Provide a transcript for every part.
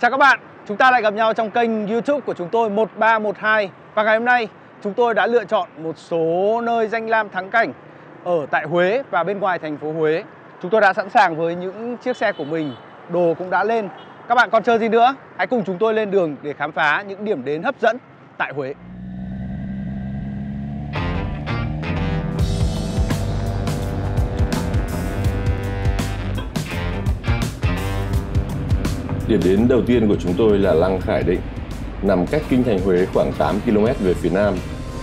Chào các bạn, chúng ta lại gặp nhau trong kênh YouTube của chúng tôi 1312. Và ngày hôm nay chúng tôi đã lựa chọn một số nơi danh lam thắng cảnh ở tại Huế và bên ngoài thành phố Huế. Chúng tôi đã sẵn sàng với những chiếc xe của mình, đồ cũng đã lên. Các bạn còn chờ gì nữa? Hãy cùng chúng tôi lên đường để khám phá những điểm đến hấp dẫn tại Huế. Điểm đến đầu tiên của chúng tôi là Lăng Khải Định, nằm cách kinh thành Huế khoảng 8 km về phía nam.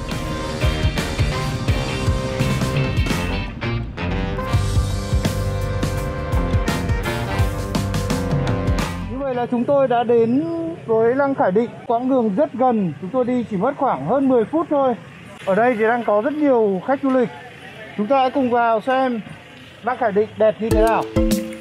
Như vậy là chúng tôi đã đến với Lăng Khải Định, quãng đường rất gần, chúng tôi đi chỉ mất khoảng hơn 10 phút thôi. Ở đây thì đang có rất nhiều khách du lịch. Chúng ta hãy cùng vào xem Lăng Khải Định đẹp như thế nào.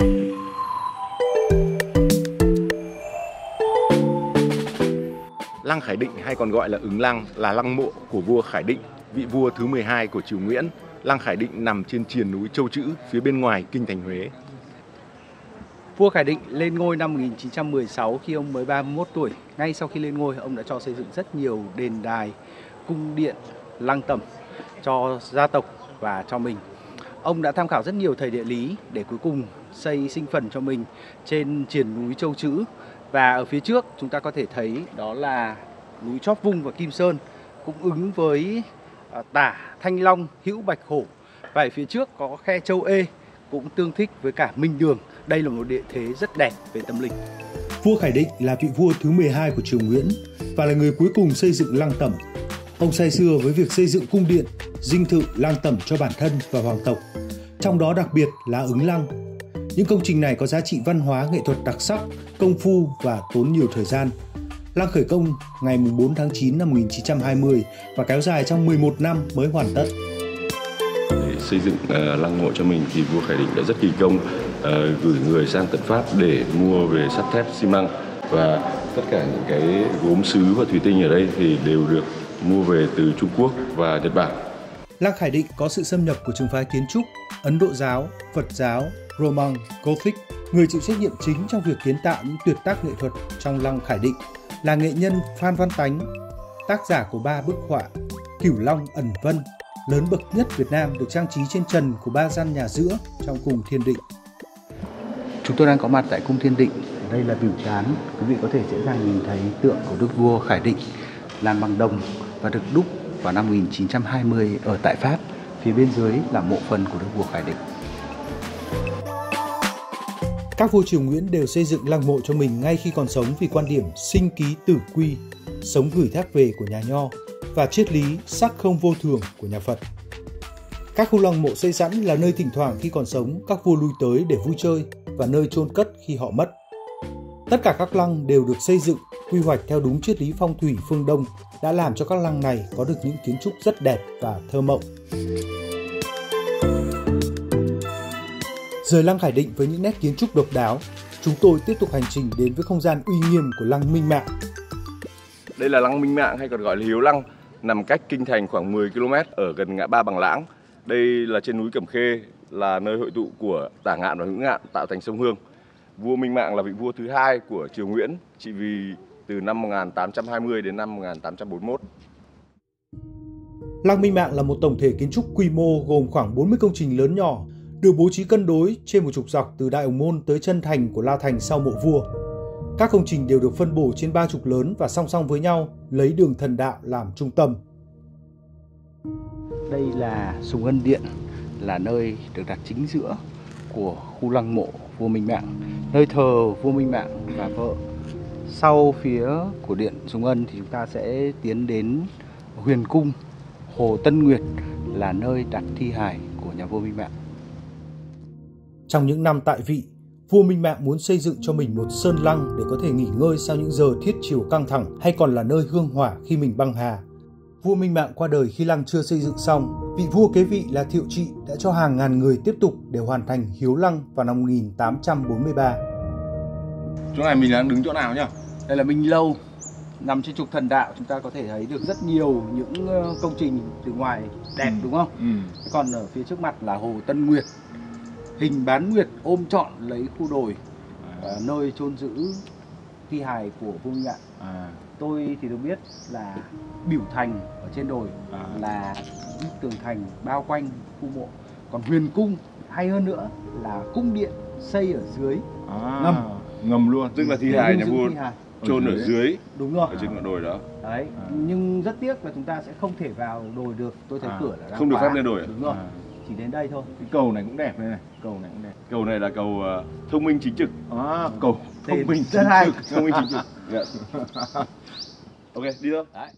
Lăng Khải Định hay còn gọi là Ứng Lăng là lăng mộ của vua Khải Định, vị vua thứ 12 của triều Nguyễn. Lăng Khải Định nằm trên triền núi Châu Chữ phía bên ngoài kinh thành Huế. Vua Khải Định lên ngôi năm 1916 khi ông mới 31 tuổi. Ngay sau khi lên ngôi, ông đã cho xây dựng rất nhiều đền đài, cung điện, lăng tẩm cho gia tộc và cho mình. Ông đã tham khảo rất nhiều thầy địa lý để cuối cùng xây sinh phần cho mình trên triền núi Châu Chữ. Và ở phía trước chúng ta có thể thấy đó là núi Chóp Vung và Kim Sơn, cũng ứng với tả Thanh Long, Hữu Bạch Hổ. Và ở phía trước có khe Châu Ê, cũng tương thích với cả Minh Đường. Đây là một địa thế rất đẹp về tâm linh. Vua Khải Định là vị vua thứ 12 của triều Nguyễn và là người cuối cùng xây dựng lăng tẩm. Ông say sưa với việc xây dựng cung điện, dinh thự, lăng tẩm cho bản thân và hoàng tộc, trong đó đặc biệt là Ứng Lăng. Những công trình này có giá trị văn hóa, nghệ thuật đặc sắc, công phu và tốn nhiều thời gian. Lăng khởi công ngày 4 tháng 9 năm 1920 và kéo dài trong 11 năm mới hoàn tất. Để xây dựng lăng mộ cho mình thì vua Khải Định đã rất kỳ công, gửi người sang tận Pháp để mua về sắt thép, xi măng, và tất cả những cái gốm sứ và thủy tinh ở đây thì đều được mua về từ Trung Quốc và Nhật Bản. Lăng Khải Định có sự xâm nhập của trường phái kiến trúc Ấn Độ giáo, Phật giáo, Roman, Gothic. Người chịu trách nhiệm chính trong việc kiến tạo những tuyệt tác nghệ thuật trong Lăng Khải Định là nghệ nhân Phan Văn Tánh, tác giả của 3 bức họa Cửu Long Ẩn Vân, lớn bậc nhất Việt Nam, được trang trí trên trần của 3 gian nhà giữa trong cung Thiên Định. Chúng tôi đang có mặt tại cung Thiên Định. Đây là biểu trán, quý vị có thể dễ dàng nhìn thấy tượng của Đức vua Khải Định làm bằng đồng và được đúc vào năm 1920 ở tại Pháp. Phía bên dưới là mộ phần của Đức vua Khải Định. Các vua triều Nguyễn đều xây dựng lăng mộ cho mình ngay khi còn sống vì quan điểm sinh ký tử quy, sống gửi thác về của nhà Nho, và triết lý sắc không vô thường của nhà Phật. Các khu lăng mộ xây sẵn là nơi thỉnh thoảng khi còn sống các vua lui tới để vui chơi và nơi chôn cất khi họ mất. Tất cả các lăng đều được xây dựng, quy hoạch theo đúng triết lý phong thủy phương Đông đã làm cho các lăng này có được những kiến trúc rất đẹp và thơ mộng. Rời Lăng Khải Định với những nét kiến trúc độc đáo, chúng tôi tiếp tục hành trình đến với không gian uy nghiêm của Lăng Minh Mạng. Đây là Lăng Minh Mạng hay còn gọi là Hiếu Lăng, nằm cách kinh thành khoảng 10 km ở gần ngã ba Bằng Lãng. Đây là trên núi Cẩm Khê, là nơi hội tụ của Tả Ngạn và Hữu Ngạn tạo thành sông Hương. Vua Minh Mạng là vị vua thứ 2 của triều Nguyễn, trị vì từ năm 1820 đến năm 1841. Lăng Minh Mạng là một tổng thể kiến trúc quy mô gồm khoảng 40 công trình lớn nhỏ, được bố trí cân đối trên một trục dọc từ Đại Ổng Môn tới chân thành của La Thành sau mộ vua. Các công trình đều được phân bổ trên 3 trục lớn và song song với nhau, lấy đường Thần Đạo làm trung tâm. Đây là Sùng Ân Điện, là nơi được đặt chính giữa của khu lăng mộ vua Minh Mạng, nơi thờ vua Minh Mạng và vợ. Sau phía của điện Sùng Ân thì chúng ta sẽ tiến đến Huyền Cung, Hồ Tân Nguyệt là nơi đặt thi hài của nhà vua Minh Mạng. Trong những năm tại vị, vua Minh Mạng muốn xây dựng cho mình một sơn lăng để có thể nghỉ ngơi sau những giờ thiết chiều căng thẳng, hay còn là nơi hương hỏa khi mình băng hà. Vua Minh Mạng qua đời khi lăng chưa xây dựng xong. Vị vua kế vị là Thiệu Trị đã cho hàng ngàn người tiếp tục để hoàn thành Hiếu Lăng vào năm 1843. Chỗ này mình đang đứng chỗ nào nhỉ? Đây là Minh Lâu, nằm trên trục Thần Đạo. Chúng ta có thể thấy được rất nhiều những công trình từ ngoài đẹp, đúng không? Còn ở phía trước mặt là Hồ Tân Nguyệt, hình bán nguyệt ôm trọn lấy khu đồi, nơi chôn giữ thi hài của vua Minh Mạng. Tôi thì được biết là biểu thành ở trên đồi là bức tường thành bao quanh khu mộ, còn huyền cung hay hơn nữa là cung điện xây ở dưới ngầm luôn, tức là thi hài nhà vua chôn ở dưới, đúng rồi, ở trên ngọn đồi đó. Đấy, nhưng rất tiếc là chúng ta sẽ không thể vào đồi được. Tôi thấy cửa là không được khóa. phép lên đồi. Đúng rồi, chỉ đến đây thôi. Cái cầu này cũng đẹp đây này, Cầu này là cầu thông minh chính trực. Cầu thông minh rất hay. Thông minh chính trực. Yes. Ok, đi thôi. Đấy.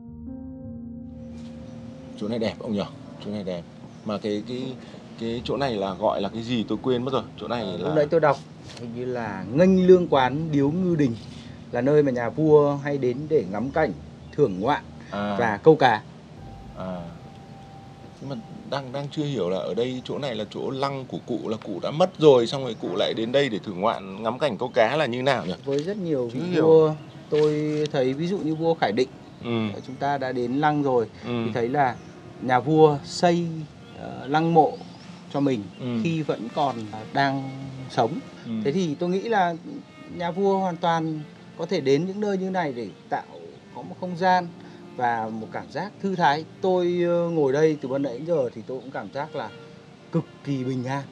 Chỗ này đẹp ông nhỉ? Chỗ này đẹp. Mà cái chỗ này là gọi là cái gì tôi quên mất rồi. Chỗ này là Lúc đấy tôi đọc hình như là nghênh lương quán điếu ngư đình, là nơi mà nhà vua hay đến để ngắm cảnh, thưởng ngoạn và câu cá. Nhưng mà đang chưa hiểu là ở đây chỗ này là chỗ lăng của cụ, là cụ đã mất rồi, xong rồi cụ lại đến đây để thưởng ngoạn ngắm cảnh câu cá là như nào nhỉ? Với rất nhiều vị vua, tôi thấy ví dụ như vua Khải Định, chúng ta đã đến lăng rồi, thì thấy là nhà vua xây lăng mộ cho mình khi vẫn còn đang sống. Thế thì tôi nghĩ là nhà vua hoàn toàn có thể đến những nơi như này để tạo có một không gian và một cảm giác thư thái. Tôi ngồi đây từ ban nãy đến giờ thì tôi cũng cảm giác là cực kỳ bình an.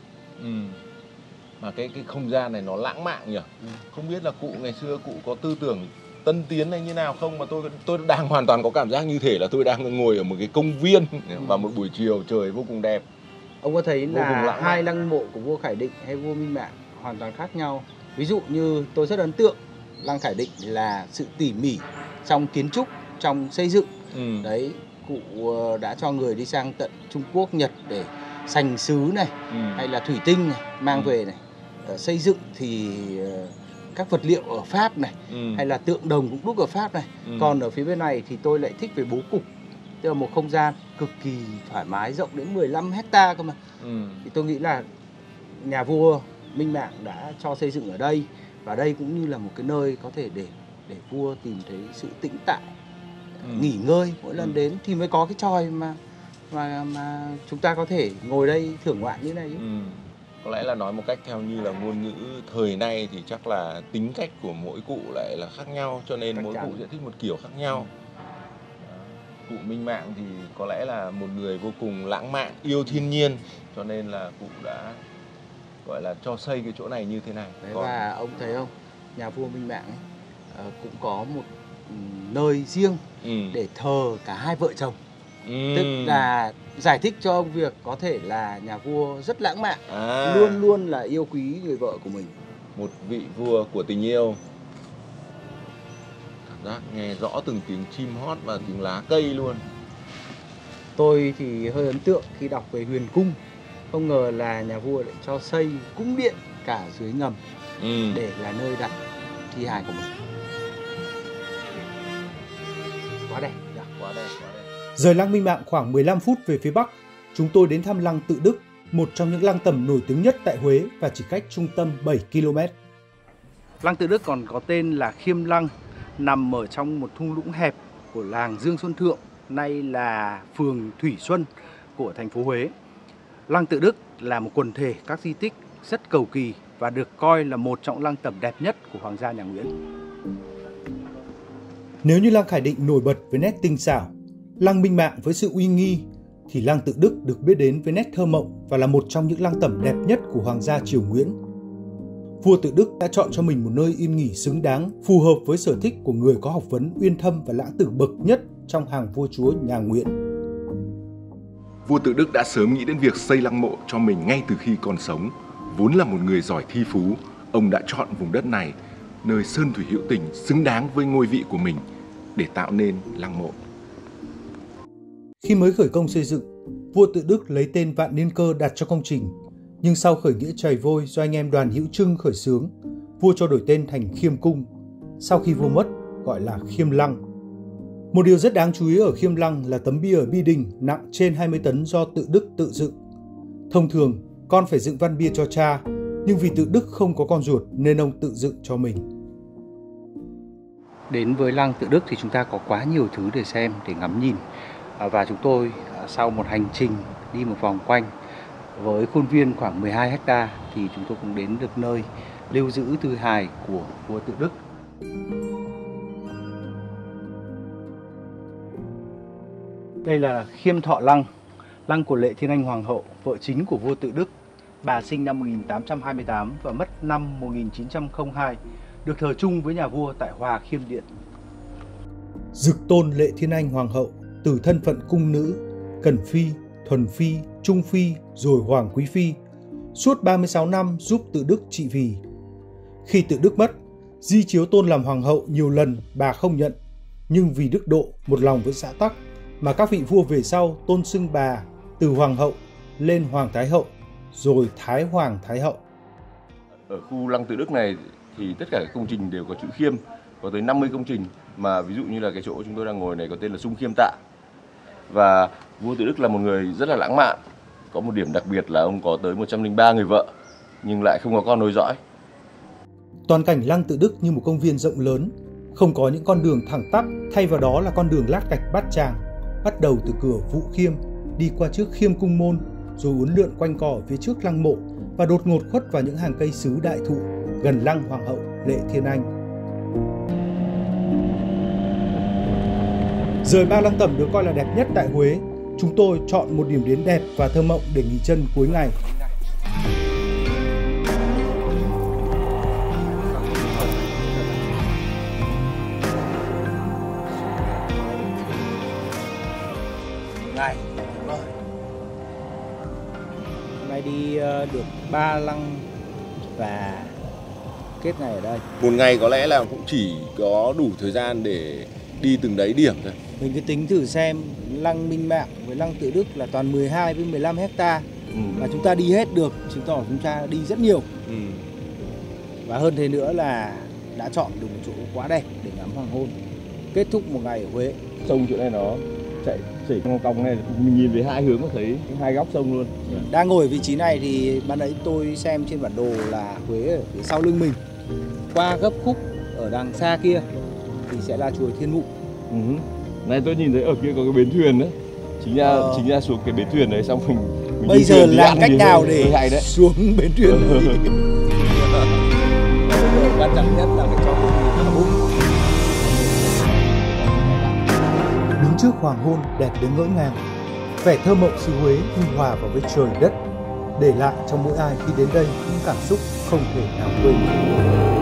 Mà cái không gian này nó lãng mạn nhỉ? Không biết là cụ ngày xưa cụ có tư tưởng tân tiến hay như nào không, mà tôi đang hoàn toàn có cảm giác như thể là tôi đang ngồi ở một cái công viên vào một buổi chiều trời vô cùng đẹp. Ông có thấy là hai lăng mộ của vua Khải Định hay vua Minh Mạng hoàn toàn khác nhau? Ví dụ như tôi rất ấn tượng lăng Khải Định là sự tỉ mỉ trong kiến trúc, trong xây dựng. Đấy, cụ đã cho người đi sang tận Trung Quốc, Nhật để sành sứ này, hay là thủy tinh này mang về này. Xây dựng thì các vật liệu ở Pháp này, hay là tượng đồng cũng đúc ở Pháp này. Còn ở phía bên này thì tôi lại thích về bố cục, tức là một không gian cực kỳ thoải mái, rộng đến 15 hectare cơ mà. Thì tôi nghĩ là nhà vua Minh Mạng đã cho xây dựng ở đây, và đây cũng như là một cái nơi có thể để vua tìm thấy sự tĩnh tại, nghỉ ngơi mỗi lần đến, thì mới có cái chòi mà chúng ta có thể ngồi đây thưởng ngoạn như này. Có lẽ là nói một cách theo như là ngôn ngữ thời nay thì chắc là tính cách của mỗi cụ lại là khác nhau, cho nên mỗi cụ sẽ thích một kiểu khác nhau. Cụ Minh Mạng thì có lẽ là một người vô cùng lãng mạn, yêu thiên nhiên, cho nên là cụ đã gọi là cho xây cái chỗ này như thế này. Đấy, và ông thấy không, nhà vua Minh Mạng ấy, cũng có một nơi riêng để thờ cả hai vợ chồng. Tức là giải thích cho ông việc có thể là nhà vua rất lãng mạn, luôn luôn là yêu quý người vợ của mình. Một vị vua của tình yêu. Cảm giác nghe rõ từng tiếng chim hót và tiếng lá cây luôn. Tôi thì hơi ấn tượng khi đọc về huyền cung. Không ngờ là nhà vua lại cho xây cung điện cả dưới ngầm để là nơi đặt thi hài của mình. Quá đẹp, quá đẹp. Rời lăng Minh Mạng khoảng 15 phút về phía bắc, chúng tôi đến thăm lăng Tự Đức, một trong những lăng tẩm nổi tiếng nhất tại Huế và chỉ cách trung tâm 7 km. Lăng Tự Đức còn có tên là Khiêm Lăng, nằm ở trong một thung lũng hẹp của làng Dương Xuân Thượng, nay là phường Thủy Xuân của thành phố Huế. Lăng Tự Đức là một quần thể các di tích rất cầu kỳ và được coi là một trong lăng tẩm đẹp nhất của Hoàng gia nhà Nguyễn. Nếu như lăng Khải Định nổi bật với nét tinh xảo, lăng Minh Mạng với sự uy nghi, thì lăng Tự Đức được biết đến với nét thơ mộng và là một trong những lăng tẩm đẹp nhất của Hoàng gia triều Nguyễn. Vua Tự Đức đã chọn cho mình một nơi yên nghỉ xứng đáng, phù hợp với sở thích của người có học vấn uyên thâm và lãng tử bậc nhất trong hàng vua chúa nhà Nguyễn. Vua Tự Đức đã sớm nghĩ đến việc xây lăng mộ cho mình ngay từ khi còn sống. Vốn là một người giỏi thi phú, ông đã chọn vùng đất này, nơi sơn thủy hữu tình xứng đáng với ngôi vị của mình, để tạo nên lăng mộ. Khi mới khởi công xây dựng, vua Tự Đức lấy tên Vạn Niên Cơ đặt cho công trình. Nhưng sau khởi nghĩa chày vôi do anh em Đoàn Hữu Trưng khởi xướng, vua cho đổi tên thành Khiêm Cung. Sau khi vua mất, gọi là Khiêm Lăng. Một điều rất đáng chú ý ở Khiêm Lăng là tấm bia ở bi đình nặng trên 20 tấn do Tự Đức tự dựng. Thông thường, con phải dựng văn bia cho cha, nhưng vì Tự Đức không có con ruột nên ông tự dựng cho mình. Đến với lăng Tự Đức thì chúng ta có quá nhiều thứ để xem, để ngắm nhìn. Và chúng tôi sau một hành trình đi một vòng quanh với khuôn viên khoảng 12 hectare thì chúng tôi cũng đến được nơi lưu giữ thi hài của vua Tự Đức. Đây là Khiêm Thọ Lăng, lăng của Lệ Thiên Anh Hoàng hậu, vợ chính của vua Tự Đức. Bà sinh năm 1828 và mất năm 1902, được thờ chung với nhà vua tại Hòa Khiêm Điện. Dực tôn Lệ Thiên Anh Hoàng hậu từ thân phận cung nữ, Cần Phi, Thuần Phi, Trung Phi rồi Hoàng Quý Phi, suốt 36 năm giúp Tự Đức trị vì. Khi Tự Đức mất, di chiếu tôn làm hoàng hậu nhiều lần bà không nhận, nhưng vì đức độ một lòng với xã tắc mà các vị vua về sau tôn xưng bà từ hoàng hậu lên hoàng thái hậu rồi thái hoàng thái hậu. Ở khu lăng Tự Đức này thì tất cả các công trình đều có chữ Khiêm, có tới 50 công trình, mà ví dụ như là cái chỗ chúng tôi đang ngồi này có tên là Sung Khiêm Tạ. Và vua Tự Đức là một người rất là lãng mạn, có một điểm đặc biệt là ông có tới 103 người vợ nhưng lại không có con nối dõi. Toàn cảnh lăng Tự Đức như một công viên rộng lớn, không có những con đường thẳng tắp, thay vào đó là con đường lát gạch bát tràng, bắt đầu từ cửa Vũ Khiêm, đi qua trước Khiêm Cung Môn, rồi uốn lượn quanh co ở phía trước lăng mộ và đột ngột khuất vào những hàng cây sứ đại thụ gần lăng Hoàng hậu Lệ Thiên Anh. Rời Ba Lăng Tẩm được coi là đẹp nhất tại Huế, chúng tôi chọn một điểm đến đẹp và thơ mộng để nghỉ chân cuối ngày. Hôm nay đi được 3 lăng và kết ngày ở đây. Một ngày có lẽ là cũng chỉ có đủ thời gian để đi từng đấy điểm thôi. Mình cứ tính thử xem, lăng Minh Mạng với lăng Tự Đức là toàn 12 với 15 hecta mà chúng ta đi hết được, chứng tỏ chúng ta đi rất nhiều. Và hơn thế nữa là đã chọn được một chỗ quá đẹp để ngắm hoàng hôn, kết thúc một ngày ở Huế. Sông chỗ này nó chảy cong cong này, mình nhìn về hai hướng mà thấy hai góc sông luôn. Đang ngồi ở vị trí này thì ban nãy tôi xem trên bản đồ là Huế ở phía sau lưng mình. Qua gấp khúc ở đằng xa kia thì sẽ là chùa Thiên Mụ. Này tôi nhìn thấy ở kia có cái bến thuyền đấy. Chính ra xuống cái bến thuyền đấy xong mình bây giờ làm cách nào để xuống bến thuyền này? Quan trọng nhất là phải cho mình hút. Đứng trước hoàng hôn đẹp đến ngỡ ngàng, vẻ thơ mộng xứ Huế như hòa vào với trời đất, để lại trong mỗi ai khi đến đây những cảm xúc không thể nào quên.